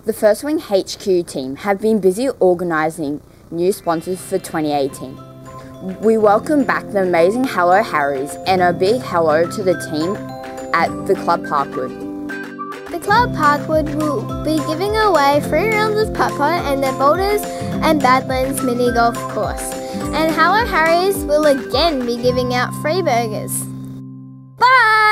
The First Wing HQ team have been busy organising new sponsors for 2018. We welcome back the amazing Hello Harrys and a big hello to the team at the Club Parkwood. The Club Parkwood will be giving away 3 rounds of putt-putt and their Boulders and Badlands mini golf course. And Hello Harrys will again be giving out free burgers. Bye!